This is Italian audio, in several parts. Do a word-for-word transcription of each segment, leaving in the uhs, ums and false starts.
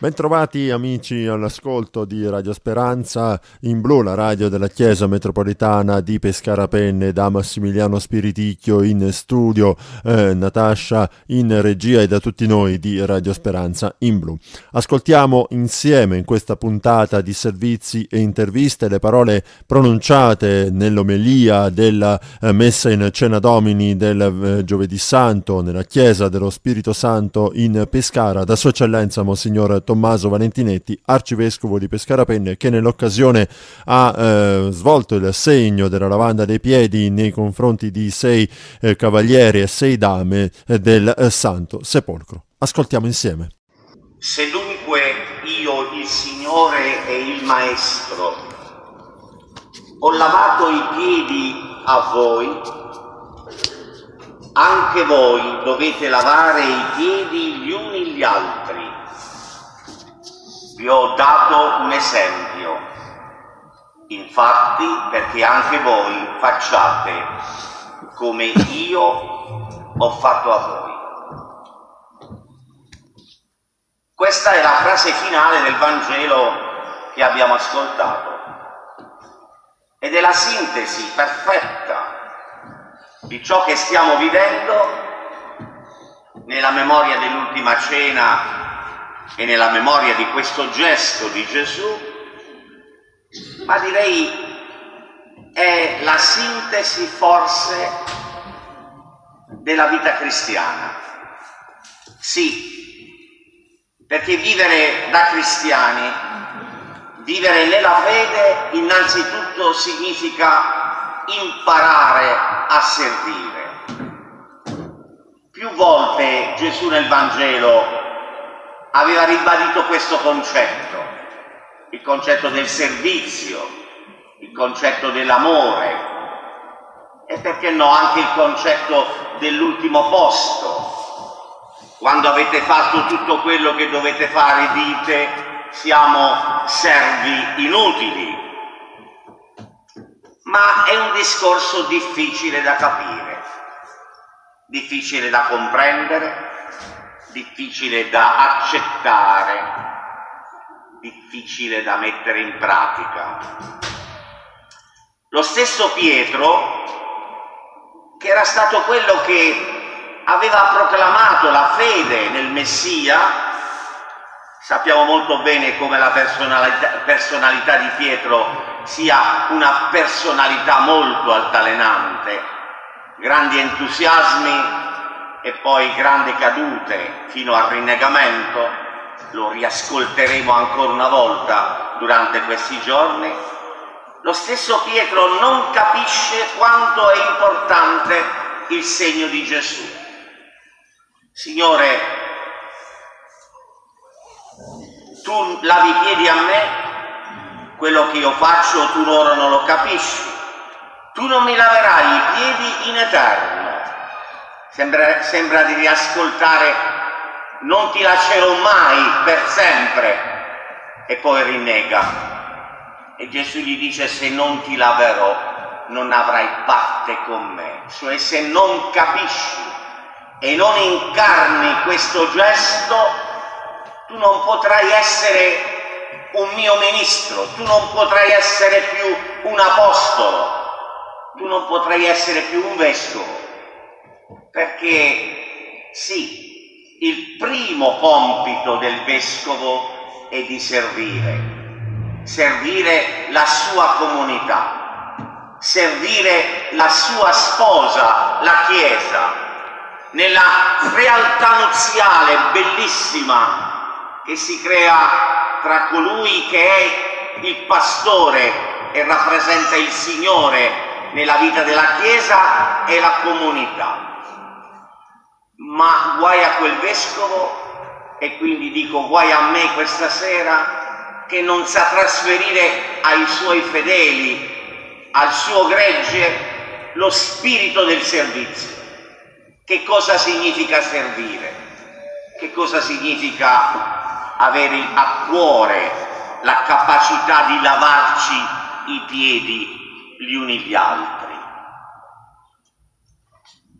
Bentrovati amici all'ascolto di Radio Speranza in Blu, la radio della Chiesa Metropolitana di Pescara Penne, da Massimiliano Spiriticchio in studio, eh, Natascia in regia e da tutti noi di Radio Speranza in Blu. Ascoltiamo insieme in questa puntata di servizi e interviste le parole pronunciate nell'omelia della eh, messa in Cena Domini del eh, Giovedì Santo nella Chiesa dello Spirito Santo in Pescara da Sua Eccellenza Monsignor Tommaso Valentinetti, arcivescovo di Pescara Penne, che nell'occasione ha eh, svolto il segno della lavanda dei piedi nei confronti di sei eh, cavalieri e sei dame eh, del eh, Santo Sepolcro. Ascoltiamo insieme. Se dunque io, il Signore e il Maestro, ho lavato i piedi a voi, anche voi dovete lavare i piedi gli uni gli altri. Vi ho dato un esempio, infatti, perché anche voi facciate come io ho fatto a voi. Questa è la frase finale del Vangelo che abbiamo ascoltato ed è la sintesi perfetta di ciò che stiamo vivendo nella memoria dell'ultima cena e nella memoria di questo gesto di Gesù, ma direi è la sintesi forse della vita cristiana. Sì, perché vivere da cristiani, vivere nella fede, innanzitutto significa imparare a servire. Più volte Gesù nel Vangelo aveva ribadito questo concetto, il concetto del servizio, il concetto dell'amore e perché no anche il concetto dell'ultimo posto. Quando avete fatto tutto quello che dovete fare, dite: siamo servi inutili. Ma è un discorso difficile da capire, difficile da comprendere, difficile da accettare, difficile da mettere in pratica. Lo stesso Pietro, che era stato quello che aveva proclamato la fede nel Messia, sappiamo molto bene come la personalità, personalità di Pietro sia una personalità molto altalenante, grandi entusiasmi e poi grandi cadute fino al rinnegamento. Lo riascolteremo ancora una volta durante questi giorni. Lo stesso Pietro non capisce quanto è importante il segno di Gesù. Signore, tu lavi i piedi a me, quello che io faccio tu ora non lo capisci, tu non mi laverai i piedi in eterno. Sembra, sembra di riascoltare: non ti lascerò mai per sempre, e poi rinnega. E Gesù gli dice: se non ti laverò non avrai parte con me. Cioè, se non capisci e non incarni questo gesto, tu non potrai essere un mio ministro, tu non potrai essere più un apostolo, tu non potrai essere più un vescovo. Perché sì, il primo compito del vescovo è di servire, servire la sua comunità, servire la sua sposa, la Chiesa, nella realtà nuziale bellissima che si crea tra colui che è il pastore e rappresenta il Signore nella vita della Chiesa e la comunità. Ma guai a quel vescovo, e quindi dico guai a me questa sera, che non sa trasferire ai suoi fedeli, al suo gregge, lo spirito del servizio. Che cosa significa servire? Che cosa significa avere a cuore la capacità di lavarci i piedi gli uni gli altri?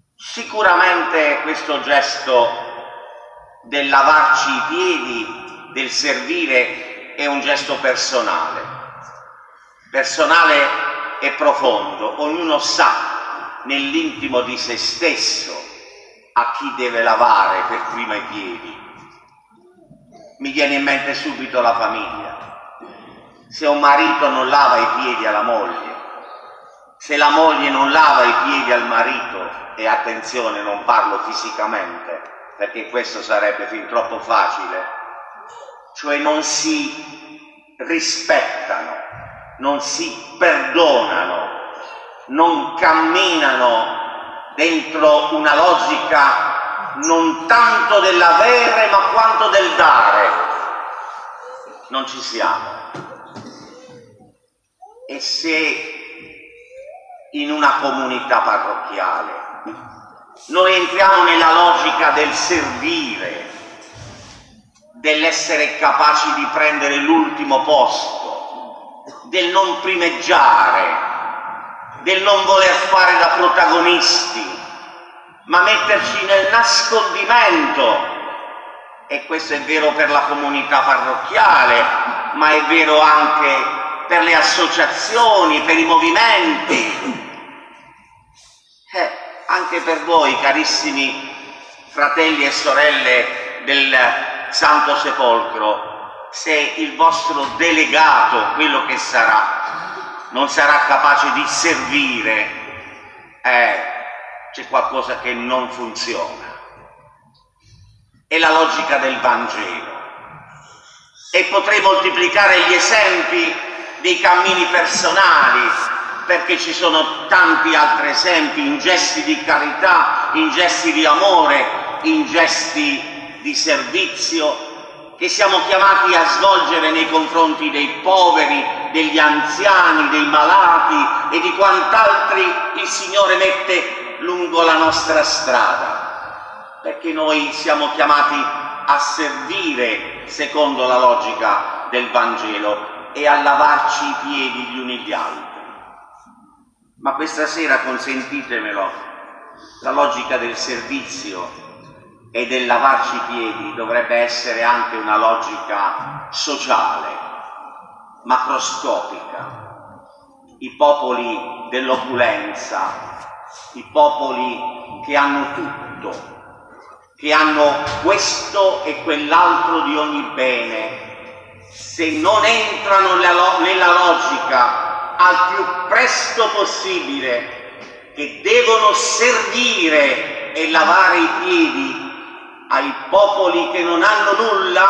Sicuramente questo gesto del lavarci i piedi del servire è un gesto personale, personale e profondo. Ognuno sa nell'intimo di se stesso a chi deve lavare per prima i piedi. Mi viene in mente subito la famiglia. Se un marito non lava i piedi alla moglie, se la moglie non lava i piedi al marito, e attenzione, non parlo fisicamente, perché questo sarebbe fin troppo facile, cioè non si rispettano, non si perdonano, non camminano dentro una logica non tanto dell'avere ma quanto del dare, non ci siamo. E se in una comunità parrocchiale noi entriamo nella logica del servire, dell'essere capaci di prendere l'ultimo posto, del non primeggiare, del non voler fare da protagonisti, ma metterci nel nascondimento, e questo è vero per la comunità parrocchiale, ma è vero anche per le associazioni, per i movimenti, eh, anche per voi, carissimi fratelli e sorelle del Santo Sepolcro, se il vostro delegato, quello che sarà, non sarà capace di servire, eh, c'è qualcosa che non funziona. È la logica del Vangelo. E potrei moltiplicare gli esempi dei cammini personali, perché ci sono tanti altri esempi in gesti di carità, in gesti di amore, in gesti di servizio che siamo chiamati a svolgere nei confronti dei poveri, degli anziani, dei malati e di quant'altri il Signore mette lungo la nostra strada, perché noi siamo chiamati a servire secondo la logica del Vangelo e a lavarci i piedi gli uni gli altri. Ma questa sera, consentitemelo, la logica del servizio e del lavarci i piedi dovrebbe essere anche una logica sociale, macroscopica. I popoli dell'opulenza, i popoli che hanno tutto, che hanno questo e quell'altro di ogni bene, se non entrano nella logica al più presto possibile che devono servire e lavare i piedi ai popoli che non hanno nulla,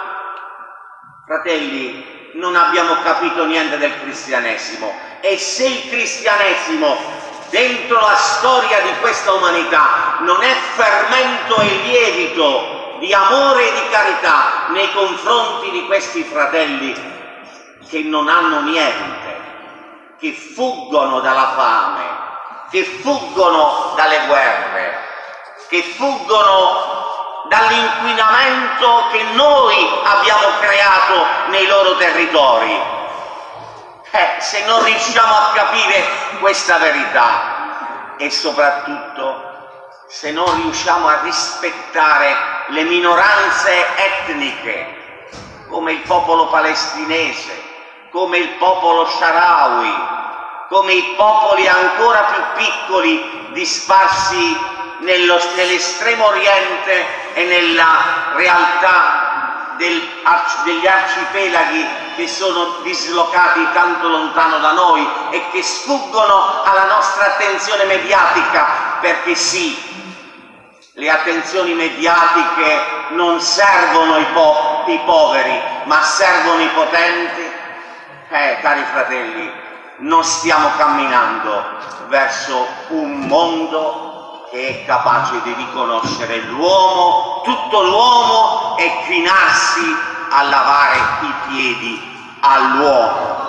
fratelli, non abbiamo capito niente del cristianesimo. E se il cristianesimo dentro la storia di questa umanità non è fermento e lievito di amore e di carità nei confronti di questi fratelli che non hanno niente, che fuggono dalla fame, che fuggono dalle guerre, che fuggono dall'inquinamento che noi abbiamo creato nei loro territori. Eh, se non riusciamo a capire questa verità e soprattutto se non riusciamo a rispettare le minoranze etniche, come il popolo palestinese, come il popolo Sharawi, come i popoli ancora più piccoli disparsi nello, nell'estremo oriente e nella realtà del, degli arcipelaghi che sono dislocati tanto lontano da noi e che sfuggono alla nostra attenzione mediatica, perché sì, le attenzioni mediatiche non servono i, po i poveri, ma servono i potenti. Eh, cari fratelli, non stiamo camminando verso un mondo che è capace di riconoscere l'uomo, tutto l'uomo, e chinarsi a lavare i piedi all'uomo.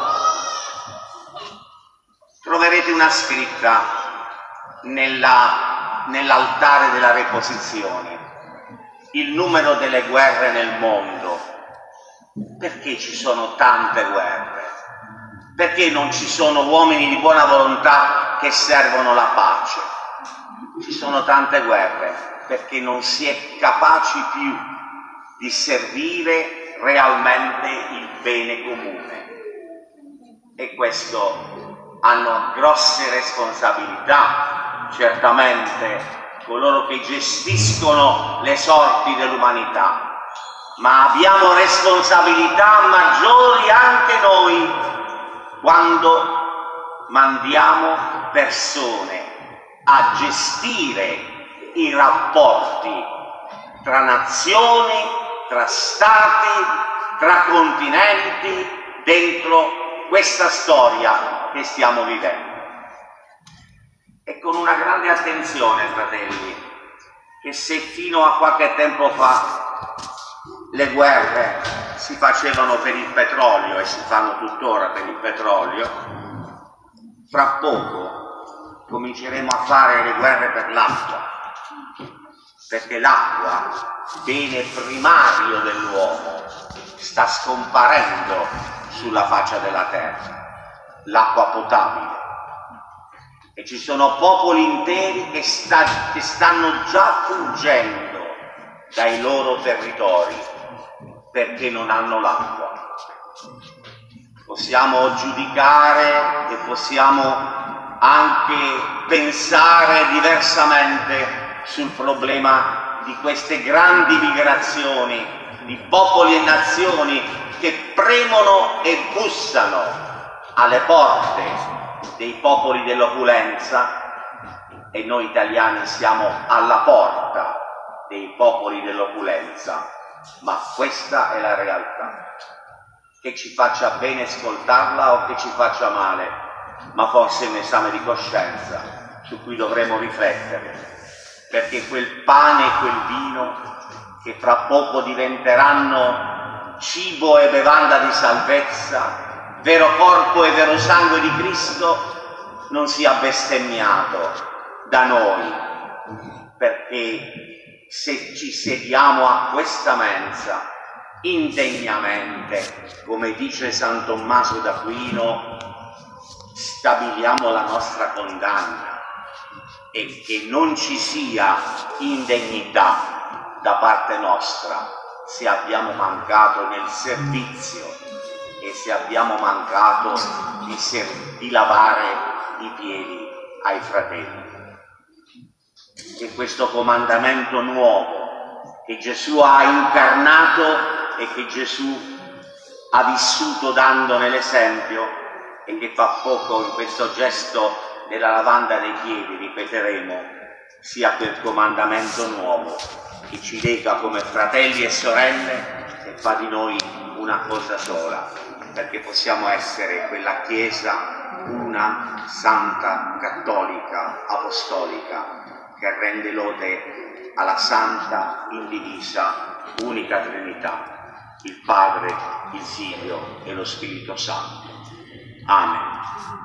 Troverete una scritta nella nell'altare della reposizione, il numero delle guerre nel mondo. Perché ci sono tante guerre? Perché non ci sono uomini di buona volontà che servono la pace? Ci sono tante guerre perché non si è capaci più di servire realmente il bene comune. E questo hanno grosse responsabilità, certamente, coloro che gestiscono le sorti dell'umanità, ma abbiamo responsabilità maggiori anche noi quando mandiamo persone a gestire i rapporti tra nazioni, tra stati, tra continenti, dentro questa storia che stiamo vivendo. E con una grande attenzione, fratelli, che se fino a qualche tempo fa le guerre si facevano per il petrolio e si fanno tuttora per il petrolio, fra poco cominceremo a fare le guerre per l'acqua, perché l'acqua, bene primario dell'uomo, sta scomparendo sulla faccia della terra, l'acqua potabile. E ci sono popoli interi che, sta, che stanno già fuggendo dai loro territori perché non hanno l'acqua. Possiamo giudicare e possiamo anche pensare diversamente sul problema di queste grandi migrazioni di popoli e nazioni che premono e bussano alle porte dei popoli dell'opulenza, e noi italiani siamo alla porta dei popoli dell'opulenza, ma questa è la realtà. Che ci faccia bene ascoltarla o che ci faccia male, ma forse è un esame di coscienza su cui dovremo riflettere, perché quel pane e quel vino che fra poco diventeranno cibo e bevanda di salvezza, vero corpo e vero sangue di Cristo, non sia bestemmiato da noi, perché se ci sediamo a questa mensa indegnamente, come dice San Tommaso d'Aquino, stabiliamo la nostra condanna, e che non ci sia indegnità da parte nostra se abbiamo mancato nel servizio e se abbiamo mancato di, ser- di lavare i piedi ai fratelli. E questo comandamento nuovo che Gesù ha incarnato e che Gesù ha vissuto dandone l'esempio, e che fa poco in questo gesto della lavanda dei piedi ripeteremo, sia quel comandamento nuovo che ci lega come fratelli e sorelle e fa di noi una cosa sola, perché possiamo essere quella Chiesa una, santa, cattolica, apostolica, che rende lode alla santa, indivisa, unica Trinità, il Padre, il Figlio e lo Spirito Santo. Amen.